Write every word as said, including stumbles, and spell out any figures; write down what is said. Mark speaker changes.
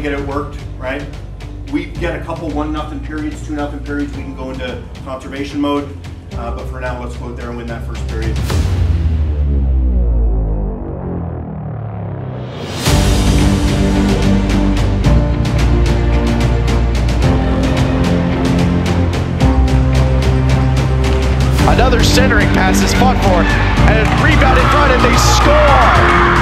Speaker 1: get it worked, right? We get a couple one nothing periods, two nothing periods, we can go into conservation mode. Uh, but for now, let's go out there and win that first period.
Speaker 2: Another centering pass is fought for, and rebound in front, and they score!